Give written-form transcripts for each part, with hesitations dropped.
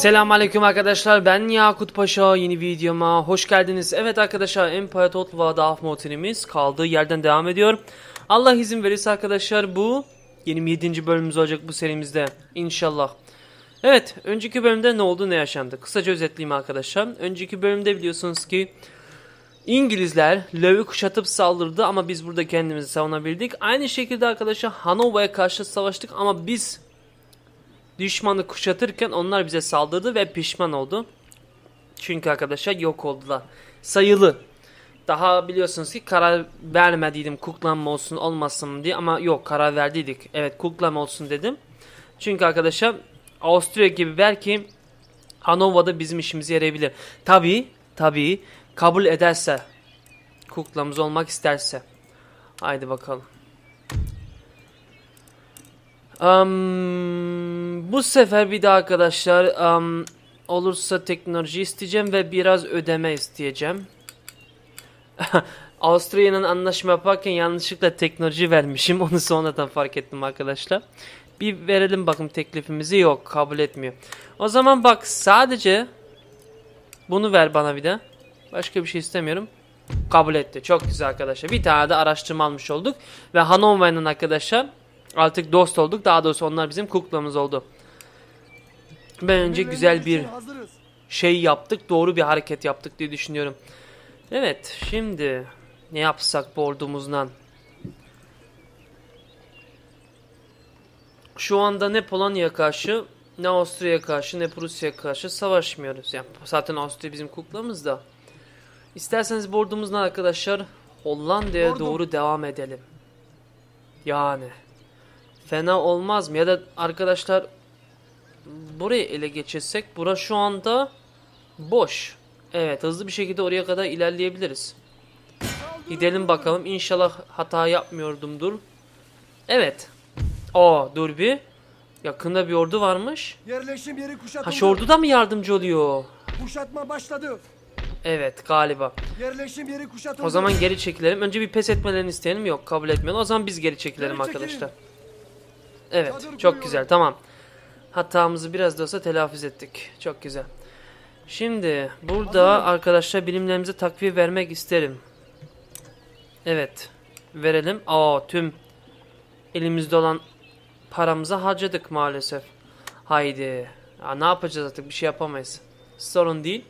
Selamünaleyküm arkadaşlar, ben Yakut Paşa, yeni videoma hoş geldiniz. Evet arkadaşlar, Empire Total War Dark Mountain'imiz kaldığı yerden devam ediyor. Allah izin verirse arkadaşlar bu 27. bölümümüz olacak bu serimizde inşallah. Evet, önceki bölümde ne oldu ne yaşandı kısaca özetleyeyim arkadaşlar. Önceki bölümde biliyorsunuz ki İngilizler Löw'ü kuşatıp saldırdı ama biz burada kendimizi savunabildik. Aynı şekilde arkadaşlar Hanova'ya karşı savaştık ama biz düşmanı kuşatırken onlar bize saldırdı ve pişman oldu. Çünkü arkadaşlar yok oldular. Sayılı. Daha biliyorsunuz ki karar vermediydim kuklanma olsun olmasın diye ama yok karar verdiydik. Evet kuklanma olsun dedim. Çünkü arkadaşlar Avusturya gibi belki Hanova'da bizim işimize yarayabilir. Tabii kabul ederse kuklamız olmak isterse. Haydi bakalım. Bu sefer bir daha arkadaşlar olursa teknoloji isteyeceğim ve biraz ödeme isteyeceğim. Avusturya'nın anlaşma yaparken yanlışlıkla teknoloji vermişim. Onu sonradan fark ettim arkadaşlar. Bir verelim bakın teklifimizi. Yok, kabul etmiyor. O zaman bak sadece bunu ver bana bir de. Başka bir şey istemiyorum. Kabul etti. Çok güzel arkadaşlar. Bir tane de araştırma almış olduk. Ve Hanova'nın arkadaşlar artık dost olduk. Daha doğrusu onlar bizim kuklamız oldu. Bence güzel bir şey yaptık. Doğru bir hareket yaptık diye düşünüyorum. Evet. Şimdi ne yapsak bu ordumuzdan? Şu anda ne Polonya'ya karşı, ne Avusturya'ya karşı, ne Prusya'ya karşı savaşmıyoruz. Yani zaten Avusturya bizim kuklamız da. İsterseniz bu ordumuzdan arkadaşlar Hollanda'ya doğru devam edelim. Yani fena olmaz mı? Ya da arkadaşlar burayı ele geçirsek. Burası şu anda boş. Evet, hızlı bir şekilde oraya kadar ilerleyebiliriz. Gidelim bakalım. İnşallah hata yapmıyordumdur. Evet. Dur bir. Yakında bir ordu varmış. Yerleşim yeri kuşatıldı. Şu ordu da mı yardımcı oluyor? Kuşatma başladı. Evet galiba. Yerleşim yeri kuşatıldı. O zaman geri çekilelim. Önce bir pes etmelerini isteyelim. Yok, kabul etmiyorlar. O zaman biz geri çekilelim arkadaşlar. Evet, çok güzel, tamam. Hatamızı biraz da olsa telafi ettik. Çok güzel. Şimdi burada arkadaşlar birimlerimize takviye vermek isterim. Evet. Verelim. Tüm elimizde olan paramızı harcadık maalesef. Haydi. Ne yapacağız artık? Bir şey yapamayız. Sorun değil.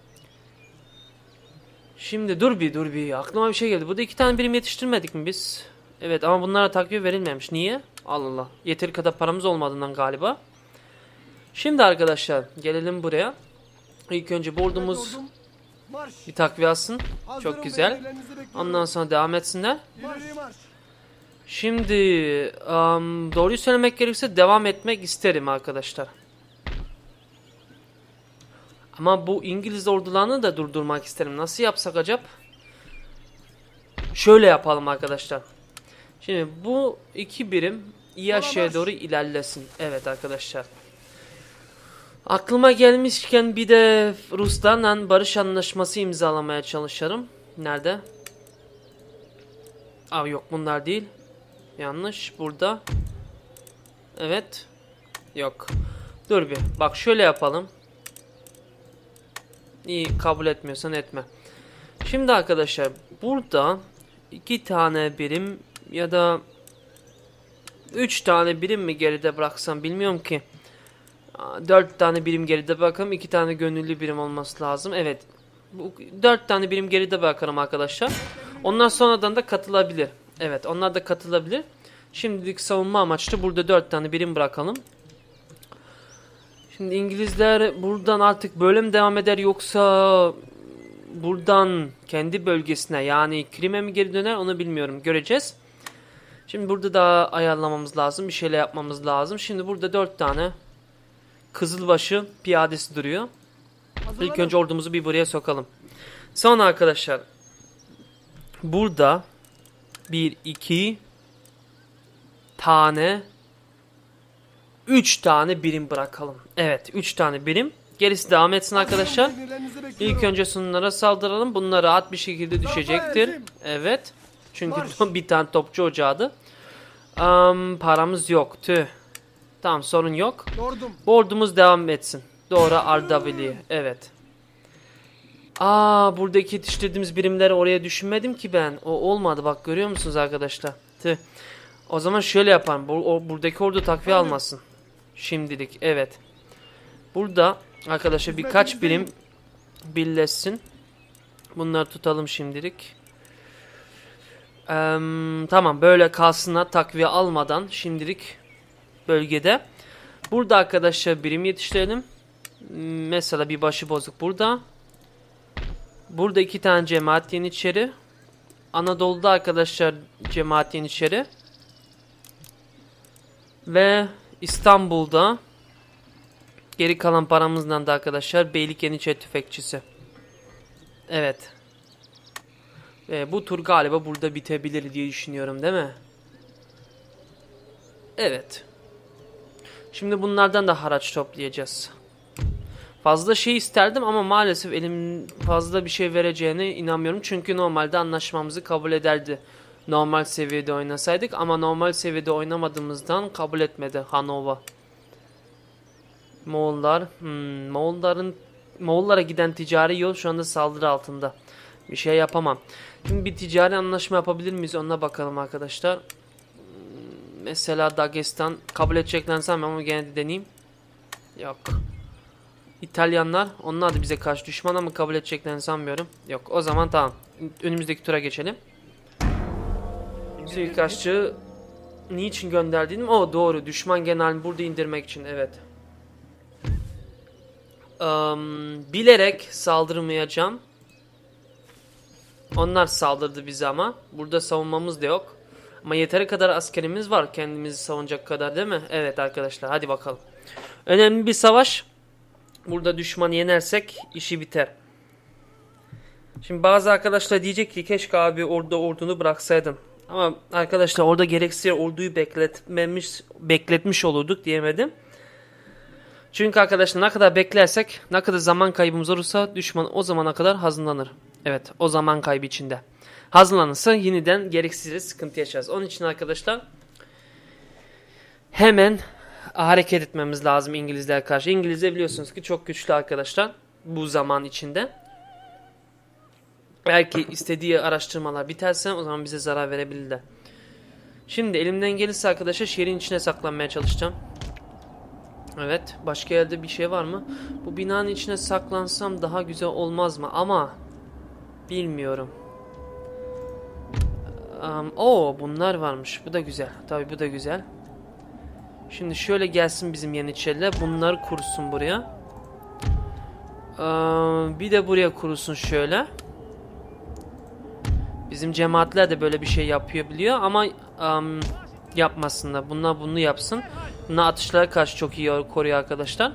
Şimdi dur bir. Aklıma bir şey geldi. Burada 2 tane birim yetiştirmedik mi biz? Evet ama bunlara takviye verilmemiş. Niye? Allah Allah. Yeteri kadar paramız olmadığından galiba. Şimdi arkadaşlar gelelim buraya. İlk önce bu ordumuz bir takviye alsın. Çok güzel. Ondan sonra devam etsinler. Şimdi doğruyu söylemek gerekirse devam etmek isterim arkadaşlar. Ama bu İngiliz ordularını da durdurmak isterim. Nasıl yapsak acaba? Şöyle yapalım arkadaşlar. Şimdi bu 2 birim iyi aşağıya doğru ilerlesin. Evet arkadaşlar. Aklıma gelmişken bir de Ruslarla barış anlaşması imzalamaya çalışırım. Nerede? Yok bunlar değil. Yanlış. Burada. Evet. Yok. Dur bir. Bak şöyle yapalım. İyi, kabul etmiyorsan etme. Şimdi arkadaşlar burada 2 tane birim ya da 3 tane birim mi geride bıraksam bilmiyorum ki. 4 tane birim geride bırakalım. 2 tane gönüllü birim olması lazım. Evet. 4 tane birim geride bırakalım arkadaşlar. Onlar sonradan da katılabilir. Evet, onlar da katılabilir. Şimdilik savunma amaçlı burada 4 tane birim bırakalım. Şimdi İngilizler buradan artık böyle mi devam eder yoksa buradan kendi bölgesine yani Krim'e mi geri döner onu bilmiyorum. Göreceğiz. Şimdi burada da ayarlamamız lazım. Bir şeyler yapmamız lazım. Şimdi burada 4 tane Kızılbaşı piyadesi duruyor. İlk önce ordumuzu bir buraya sokalım. Sonra arkadaşlar burada 1-2 tane 3 tane birim bırakalım. Evet 3 tane birim. Gerisi devam etsin arkadaşlar. İlk önce şunlara saldıralım. Bunlar rahat bir şekilde düşecektir. Evet. Çünkü bir tane topçu ocağıydı. Paramız yok. Tüh. Tamam sorun yok. Bu ordumuz devam etsin. Doğru, RW. Evet. Buradaki yetiştirdiğimiz birimleri oraya düşünmedim ki ben. O olmadı bak, görüyor musunuz arkadaşlar? Tüh. O zaman şöyle yaparım. Buradaki ordu takviye almasın. Şimdilik evet. Burada arkadaşlar birkaç birim birleşsin. Bunları tutalım şimdilik. Tamam, böyle kalsınlar takviye almadan şimdilik bölgede. Burada arkadaşlar birim yetiştirelim. Mesela bir başıbozuk burada. Burada 2 tane cemaat yeniçeri. Anadolu'da arkadaşlar cemaat yeniçeri. Ve İstanbul'da geri kalan paramızdan da arkadaşlar beylik yeniçeri tüfekçisi. Evet. Bu tur galiba burada bitebilir diye düşünüyorum, değil mi? Evet. Şimdi bunlardan da haraç toplayacağız. Fazla şey isterdim ama maalesef elim fazla bir şey vereceğine inanmıyorum. Çünkü normalde anlaşmamızı kabul ederdi. Normal seviyede oynasaydık ama normal seviyede oynamadığımızdan kabul etmedi Hanova. Moğollar. Moğollara giden ticari yol şu anda saldırı altında. Bir şey yapamam. Şimdi bir ticari anlaşma yapabilir miyiz? Ona bakalım arkadaşlar. Mesela Dagestan kabul edeceklerini sanmıyorum ama gene de deneyeyim. Yok. İtalyanlar, onlar da bize karşı düşman ama kabul edeceklerini sanmıyorum. Yok, o zaman tamam. Önümüzdeki tura geçelim. Suikastçı niçin gönderdiğim? Doğru, düşman generalini burada indirmek için, evet. Bilerek saldırmayacağım. Onlar saldırdı bize ama burada savunmamız da yok. Ama yeteri kadar askerimiz var kendimizi savunacak kadar, değil mi? Evet arkadaşlar, hadi bakalım. Önemli bir savaş. Burada düşmanı yenersek işi biter. Şimdi bazı arkadaşlar diyecek ki keşke abi orada ordunu bıraksaydım. Ama arkadaşlar orada gereksiz orduyu bekletmiş olurduk diyemedim. Çünkü arkadaşlar ne kadar beklersek, ne kadar zaman kaybımız olursa düşman o zamana kadar hazırlanır. Evet, o zaman kaybı içinde. Hazırlanırsa yeniden gereksiz sıkıntı yaşarız. Onun için arkadaşlar hemen hareket etmemiz lazım İngilizlere karşı. İngilizler biliyorsunuz ki çok güçlü arkadaşlar bu zaman içinde. Eğer ki istediği araştırmalar biterse o zaman bize zarar verebilirler. Şimdi elimden gelirse arkadaşlar şehrin içine saklanmaya çalışacağım. Evet, başka yerde bir şey var mı? Bu binanın içine saklansam daha güzel olmaz mı? Ama bilmiyorum. Bunlar varmış. Bu da güzel. Tabii bu da güzel. Şimdi şöyle gelsin bizim yeniçeriler. Bunları kursun buraya. Bir de buraya kurulsun şöyle. Bizim cemaatler de böyle bir şey yapıyor biliyor ama yapmasınlar. Bunlar bunu yapsın. Bunlar atışlara karşı çok iyi koruyor arkadaşlar.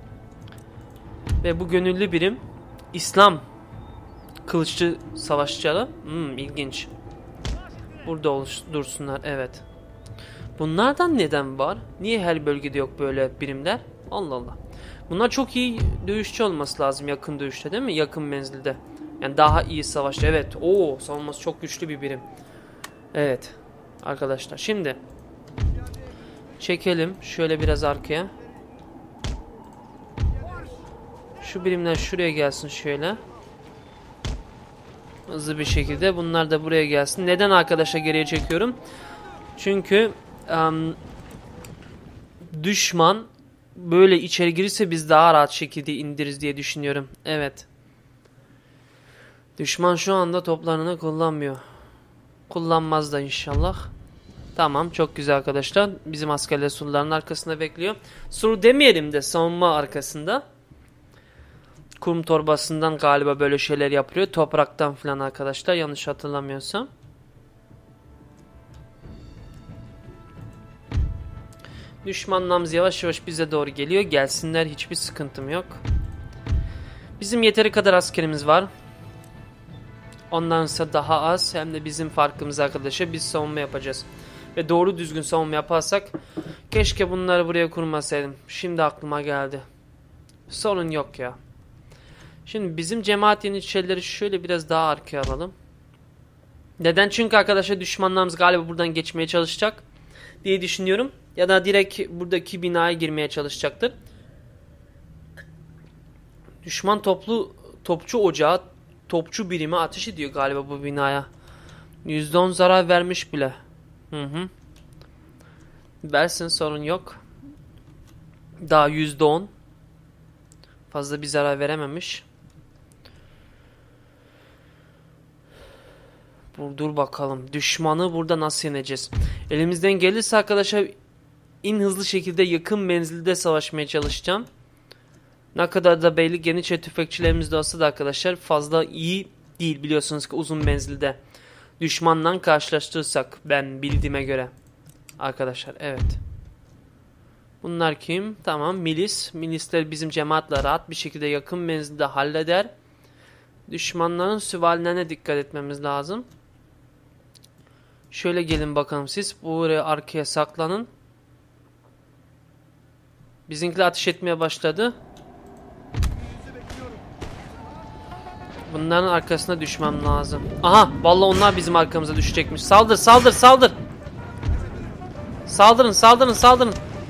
Ve bu gönüllü birim İslam kılıççı savaşçıları. İlginç. Burada dursunlar, evet. Bunlardan neden var? Niye her bölgede yok böyle birimler? Allah Allah. Bunlar çok iyi dövüşçü olması lazım yakın dövüşte, değil mi? Yakın menzilde. Yani daha iyi savaşçı. Evet. Savunması çok güçlü bir birim. Evet. Arkadaşlar şimdi çekelim şöyle biraz arkaya. Şu birimler şuraya gelsin şöyle. Hızlı bir şekilde. Bunlar da buraya gelsin. Neden arkadaşlar geriye çekiyorum? Çünkü düşman böyle içeri girirse biz daha rahat şekilde indiririz diye düşünüyorum. Evet. Düşman şu anda toplarını kullanmıyor. Kullanmaz da inşallah. Tamam, çok güzel arkadaşlar. Bizim askerler surların arkasında bekliyor. Sur demeyelim de savunma arkasında. Kum torbasından galiba böyle şeyler yapılıyor. Topraktan falan arkadaşlar, yanlış hatırlamıyorsam. Düşmanlarımız yavaş yavaş bize doğru geliyor. Gelsinler, hiçbir sıkıntım yok. Bizim yeteri kadar askerimiz var. Ondansa daha az, hem de bizim farkımız arkadaşlar, biz savunma yapacağız. Ve doğru düzgün savunma yaparsak, keşke bunları buraya kurmasaydım. Şimdi aklıma geldi. Sorun yok ya. Şimdi bizim cemaat yeniçerileri şöyle biraz daha arkaya alalım. Neden? Çünkü arkadaşlar düşmanlarımız galiba buradan geçmeye çalışacak diye düşünüyorum. Ya da direkt buradaki binaya girmeye çalışacaktır. Düşman topçu ocağı, topçu birimi ateş ediyor galiba bu binaya. %10 zarar vermiş bile. Versin, sorun yok. Daha %10. Fazla bir zarar verememiş. Dur bakalım. Düşmanı burada nasıl yeneceğiz? Elimizden gelirse arkadaşlar en hızlı şekilde yakın menzilde savaşmaya çalışacağım. Ne kadar da beylik yeniçeri tüfekçilerimiz de olsa da arkadaşlar fazla iyi değil biliyorsunuz ki uzun menzilde. Düşmanla karşılaştırırsak ben bildiğime göre. Arkadaşlar evet. Bunlar kim? Tamam, milis. Milisler bizim cemaatle rahat bir şekilde yakın menzilde halleder. Düşmanların süvarilerine dikkat etmemiz lazım. Şöyle gelin bakalım siz. Buraya arkaya saklanın. Bizimkiler ateş etmeye başladı. Bunların arkasına düşmem lazım. Aha, vallahi onlar bizim arkamıza düşecekmiş. Saldır, saldır, saldır. Saldırın, saldırın, saldırın.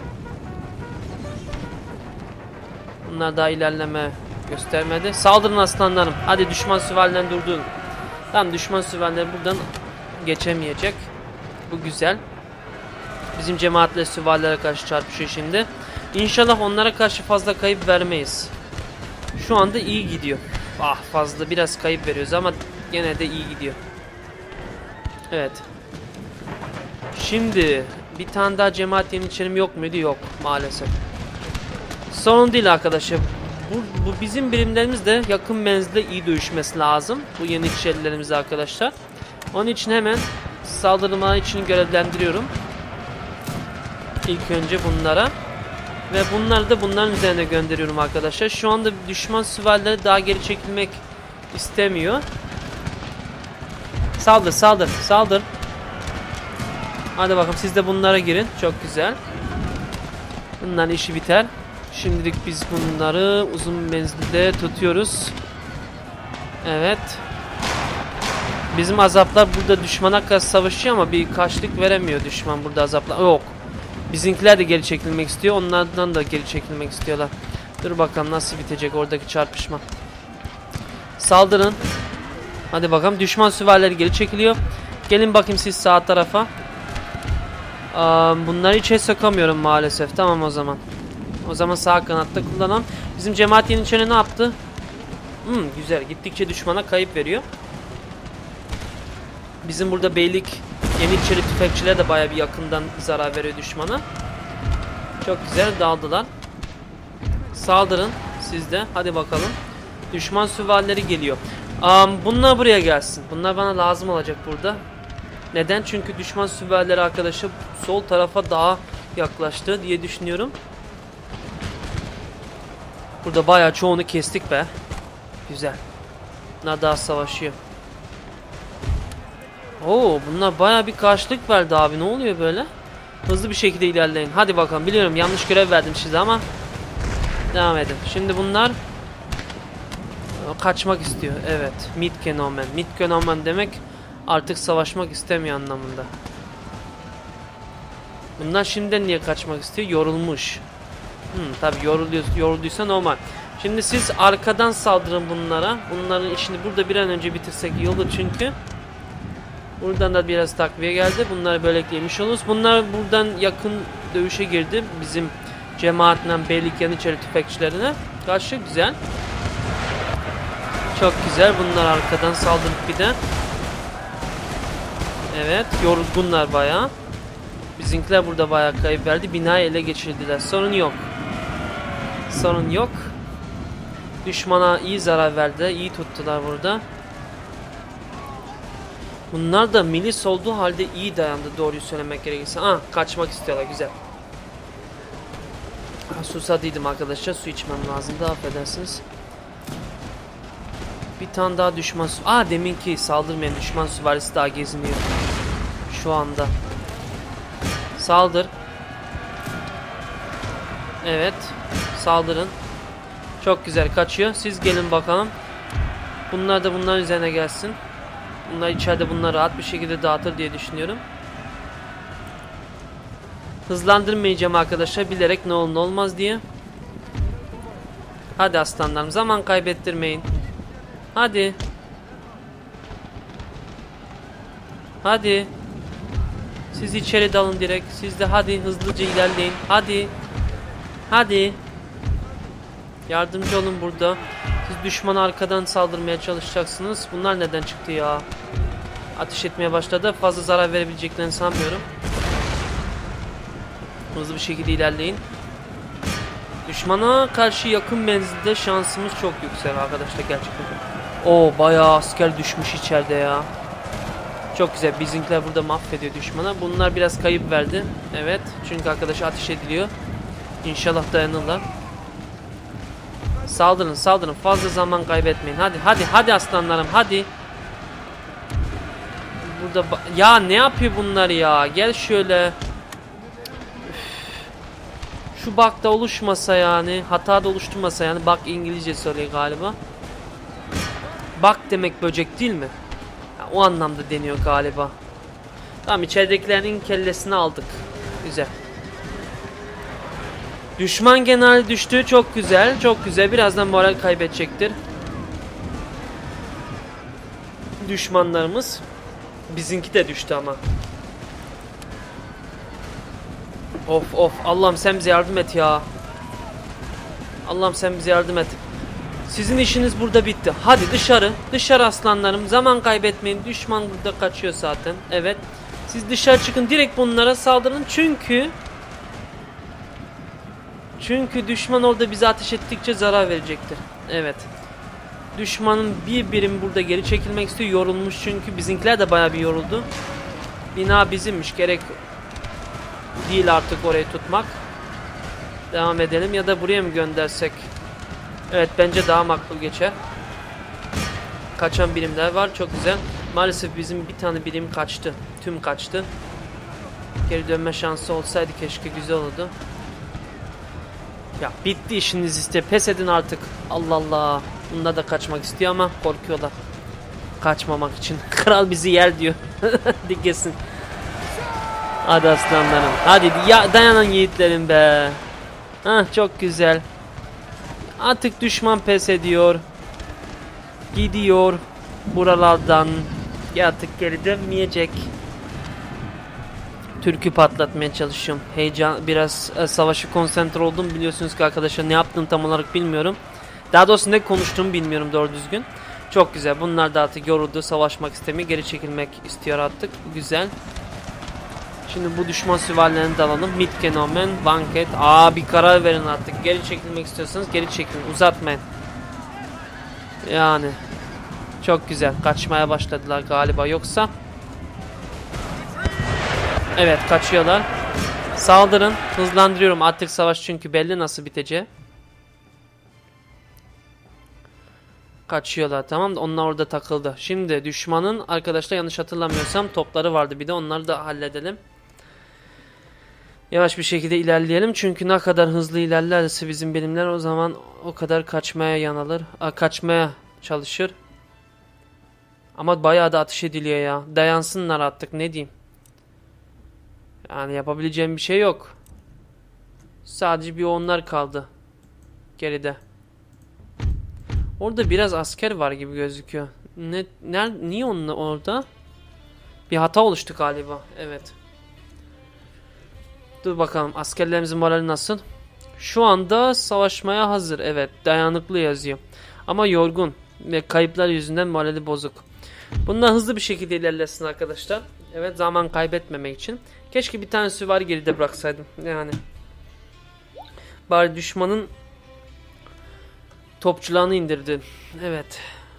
Bunlar daha ilerleme göstermedi. Saldırın aslanlarım. Hadi düşman süvarilerini durdurun. Tamam, düşman süvarileri buradan geçemeyecek. Bu güzel. Bizim cemaatle süvarilere karşı çarpışıyor şimdi. İnşallah onlara karşı fazla kayıp vermeyiz. Şu anda iyi gidiyor. Ah, fazla biraz kayıp veriyoruz ama gene de iyi gidiyor. Evet. Şimdi bir tane daha cemaat yeniçerim yok muydu? Yok maalesef. Sorun değil arkadaşlar. Bu bizim birimlerimiz de yakın menzilde iyi dövüşmesi lazım. Bu yeniçerilerimiz arkadaşlar. Onun için hemen saldırma için görevlendiriyorum. İlk önce bunlara. Ve bunları da bunların üzerine gönderiyorum arkadaşlar. Şu anda düşman süvarileri daha geri çekilmek istemiyor. Saldır, saldır, saldır. Hadi bakalım siz de bunlara girin. Çok güzel. Bunların işi biter. Şimdilik biz bunları uzun menzilde tutuyoruz. Evet. Bizim azaplar burada düşmana karşı savaşıyor ama bir karşılık veremiyor düşman burada azaplar. Yok. Bizimkiler de geri çekilmek istiyor. Onlardan da geri çekilmek istiyorlar. Dur bakalım nasıl bitecek oradaki çarpışma. Saldırın. Hadi bakalım. Düşman süvarileri geri çekiliyor. Gelin bakayım siz sağ tarafa. Bunları içeri sokamıyorum maalesef. Tamam o zaman. O zaman sağ kanatta kullanalım. Bizim cemaat yeniçeri ne yaptı? Güzel. Gittikçe düşmana kayıp veriyor. Bizim burada beylik yeniçeri tüfekçiler de bayağı bir yakından zarar veriyor düşmana. Çok güzel daldılar. Saldırın siz de. Hadi bakalım. Düşman süvarileri geliyor. Bunlar buraya gelsin. Bunlar bana lazım olacak burada. Neden? Çünkü düşman süvarileri arkadaşlar sol tarafa daha yaklaştı diye düşünüyorum. Burada bayağı çoğunu kestik be. Güzel. Bunlar daha savaşıyor. Oo, bunlar bayağı bir karşılık verdi abi. Ne oluyor böyle? Hızlı bir şekilde ilerleyin. Hadi bakalım. Biliyorum yanlış görev verdim size ama devam edin. Şimdi bunlar kaçmak istiyor. Evet. Mitgenomen. Mitgenomen demek artık savaşmak istemiyor anlamında. Bunlar şimdiden niye kaçmak istiyor? Yorulmuş. Tabi yorulduysa normal. Şimdi siz arkadan saldırın bunlara. Bunların işini burada bir an önce bitirsek iyi olur çünkü. Buradan da biraz takviye geldi. Bunları böylelikle yemiş oluruz. Bunlar buradan yakın dövüşe girdi. Bizim cemaatle beylik yeniçeri tüfekçilerine karşı güzel. Çok güzel. Bunlar arkadan saldırıp bir de. Evet. Yorgunlar bayağı. Bizimkiler burada bayağı kayıp verdi. Binayı ele geçirdiler. Sorun yok. Sorun yok. Düşmana iyi zarar verdiler. İyi tuttular burada. Bunlar da milis olduğu halde iyi dayandı doğruyu söylemek gerekirse. Kaçmak istiyorlar güzel. Susadıydım arkadaşlar. Su içmem lazımdı. Affedersiniz. Bir tane daha düşman deminki saldırmayan düşman süvarisi daha geziniyor. Şu anda. Saldır. Evet. Saldırın. Çok güzel kaçıyor. Siz gelin bakalım. Bunlar da bunların üzerine gelsin. Bunlar içeride bunları rahat bir şekilde dağıtır diye düşünüyorum. Hızlandırmayacağım arkadaşlar bilerek ne olur ne olmaz diye. Hadi aslanlarım, zaman kaybettirmeyin. Hadi. Hadi. Siz içeri dalın direkt. Siz de hadi hızlıca ilerleyin. Hadi. Hadi. Yardımcı olun burada. Siz düşmana arkadan saldırmaya çalışacaksınız. Bunlar neden çıktı ya? Ateş etmeye başladı. Fazla zarar verebileceklerini sanmıyorum. Hızlı bir şekilde ilerleyin. Düşmana karşı yakın menzilde şansımız çok yüksek arkadaşlar gerçekten. Oo, bayağı asker düşmüş içeride ya. Çok güzel. Bizimkiler burada mahvediyor düşmana. Bunlar biraz kayıp verdi. Evet. Çünkü arkadaş ateş ediliyor. İnşallah dayanırlar. Saldırın, saldırın. Fazla zaman kaybetmeyin. Hadi, hadi, hadi aslanlarım. Hadi. Burada ya ne yapıyor bunlar ya? Gel şöyle. Şu bug da oluşmasa yani. Hata da oluşturmasa yani. Bug İngilizce söylüyor galiba. Bug demek böcek değil mi? Ya, o anlamda deniyor galiba. Tamam, içeridekilerin kellesini aldık. Güzel. Düşman generali düştü. Çok güzel. Çok güzel. Birazdan moral kaybedecektir. Düşmanlarımız. Bizimki de düştü ama. Of of. Allah'ım sen bize yardım et ya. Allah'ım sen bize yardım et. Sizin işiniz burada bitti. Hadi dışarı. Dışarı aslanlarım. Zaman kaybetmeyin. Düşman burada kaçıyor zaten. Evet. Siz dışarı çıkın. Direkt bunlara saldırın. Çünkü düşman orada bize ateş ettikçe zarar verecektir. Evet. Düşmanın bir birim burada geri çekilmek istiyor. Yorulmuş çünkü. Bizimkiler de bayağı bir yoruldu. Bina bizimmiş. Gerek değil artık orayı tutmak. Devam edelim ya da buraya mı göndersek? Evet, bence daha makbul geçer. Kaçan birimler var. Çok güzel. Maalesef bizim bir tane birim kaçtı. Tüm kaçtı. Geri dönme şansı olsaydı keşke, güzel olurdu. Ya bitti işiniz işte. Pes edin artık. Allah Allah. Bunlar da kaçmak istiyor ama korkuyorlar. Kaçmamak için. Kral bizi yer diyor. Dikesin. Hadi aslanlarım. Hadi ya, dayanın yiğitlerim be. Hah, çok güzel. Artık düşman pes ediyor. Gidiyor buralardan. Ya artık geri dönmeyecek. Türk'ü patlatmaya çalışıyorum. Heyecan, biraz savaşı konsantre oldum. Biliyorsunuz ki arkadaşlar, ne yaptığını tam olarak bilmiyorum. Daha doğrusu ne konuştuğumu bilmiyorum doğru düzgün. Çok güzel. Bunlar da artık yoruldu. Savaşmak istemiyor. Geri çekilmek istiyor artık. Güzel. Şimdi bu düşman süvarilerini de alalım. Mitkenomen, Banket. Bir karar verin artık. Geri çekilmek istiyorsanız geri çekilin. Uzatmayın. Yani. Çok güzel. Kaçmaya başladılar galiba. Yoksa. Evet, kaçıyorlar. Saldırın. Hızlandırıyorum artık savaş, çünkü belli nasıl biteceği. Kaçıyorlar, tamam da onlar orada takıldı. Şimdi düşmanın, arkadaşlar yanlış hatırlamıyorsam, topları vardı bir de, onları da halledelim. Yavaş bir şekilde ilerleyelim, çünkü ne kadar hızlı ilerlerse bizim birimler o zaman o kadar kaçmaya yanılır. Kaçmaya çalışır. Ama bayağı da ateş ediliyor ya. Dayansınlar artık, ne diyeyim. Yani yapabileceğim bir şey yok. Sadece bir onlar kaldı geride. Orada biraz asker var gibi gözüküyor. Niye onun orada? Bir hata oluştu galiba. Evet. Dur bakalım, askerlerimizin morali nasıl? Şu anda savaşmaya hazır. Evet, dayanıklı yazıyor. Ama yorgun ve kayıplar yüzünden morali bozuk. Bundan hızlı bir şekilde ilerlesin arkadaşlar. Evet, zaman kaybetmemek için. Keşke bir tane süvari geride bıraksaydım. Yani. Bari düşmanın topçularını indirdi. Evet.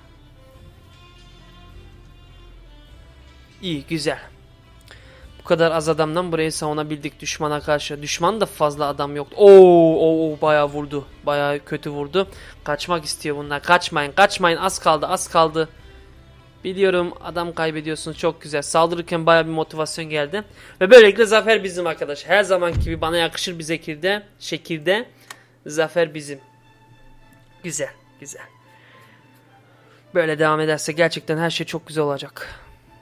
İyi, güzel. Bu kadar az adamdan burayı savunabildik düşmana karşı. Düşman da fazla adam yoktu. Oo, bayağı vurdu. Bayağı kötü vurdu. Kaçmak istiyor bunlar. Kaçmayın, kaçmayın. Az kaldı, az kaldı. Biliyorum, adam kaybediyorsunuz. Çok güzel. Saldırırken bayağı bir motivasyon geldi. Ve böylelikle zafer bizim arkadaş. Her zamanki gibi bana yakışır bir şekilde zafer bizim. Güzel, güzel. Böyle devam ederse gerçekten her şey çok güzel olacak.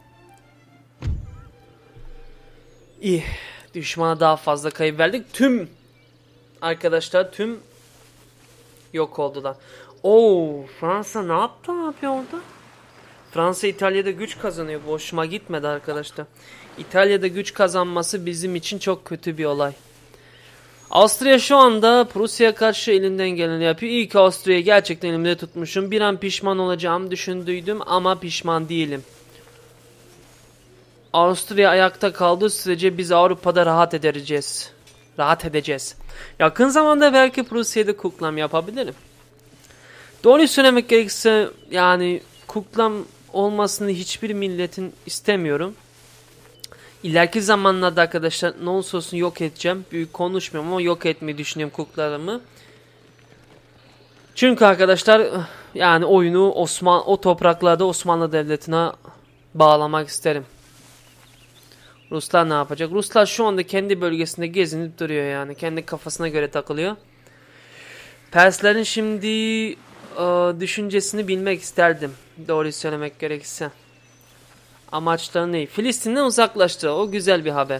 İyi. Düşmana daha fazla kayıp verdik. Tüm Yok oldular. Oo, Fransa ne yapıyor orada? Fransa İtalya'da güç kazanıyor. Bu hoşuma gitmedi arkadaşlar. İtalya'da güç kazanması bizim için çok kötü bir olay. Avusturya şu anda Prusya'ya karşı elinden geleni yapıyor. İyi ki Avusturya'yı gerçekten elimde tutmuşum. Bir an pişman olacağımı düşündüydüm ama pişman değilim. Avusturya ayakta kaldığı sürece biz Avrupa'da rahat edeceğiz. Rahat edeceğiz. Yakın zamanda belki Prusya'da kuklam yapabilirim. Doğruyu söylemek gerekirse yani kuklam olmasını hiçbir milletin istemiyorum. İleriki zamanlarda arkadaşlar ne olursa olsun yok edeceğim. Büyük konuşmuyorum ama yok etmeyi düşünüyorum kuklarımı. Çünkü arkadaşlar yani oyunu o topraklarda Osmanlı Devleti'ne bağlamak isterim. Ruslar ne yapacak? Ruslar şu anda kendi bölgesinde gezinip duruyor yani. Kendi kafasına göre takılıyor. Perslerin şimdi düşüncesini bilmek isterdim. Doğruyu söylemek gerekirse. Amaçları ne? Filistin'den uzaklaştı. O güzel bir haber.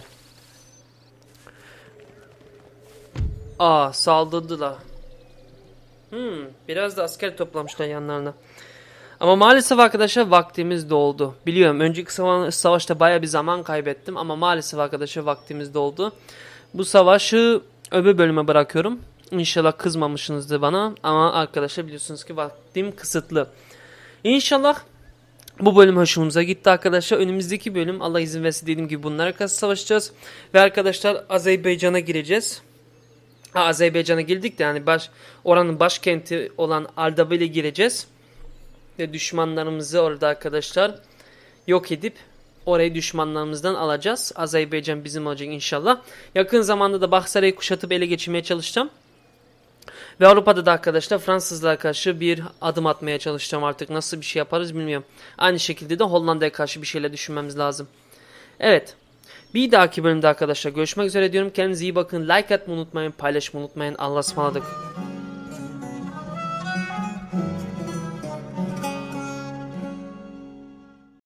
Saldırdılar. Biraz da asker toplamışlar yanlarına. Ama maalesef arkadaşlar vaktimiz doldu. Biliyorum önceki savaşta baya bir zaman kaybettim. Ama maalesef arkadaşlar vaktimiz doldu. Bu savaşı öbür bölüme bırakıyorum. İnşallah kızmamışsınızdır bana. Ama arkadaşlar biliyorsunuz ki vaktim kısıtlı. İnşallah bu bölüm hoşumuza gitti arkadaşlar. Önümüzdeki bölüm Allah izin verirse dediğim gibi bunlara karşı savaşacağız. Ve arkadaşlar Azerbaycan'a gireceğiz. Azerbaycan'a girdik de yani oranın başkenti olan Ardabil'e gireceğiz. Ve düşmanlarımızı orada arkadaşlar yok edip orayı düşmanlarımızdan alacağız. Azerbaycan bizim olacak inşallah. Yakın zamanda da Baksaray'ı kuşatıp ele geçirmeye çalışacağım. Ve Avrupa'da da arkadaşlar Fransızlara karşı bir adım atmaya çalışacağım artık. Nasıl bir şey yaparız bilmiyorum. Aynı şekilde de Hollanda'ya karşı bir şeyler düşünmemiz lazım. Evet. Bir dahaki bölümde arkadaşlar görüşmek üzere diyorum. Kendinize iyi bakın. Like atmayı unutmayın. Paylaşmayı unutmayın. Allah'a ısmarladık.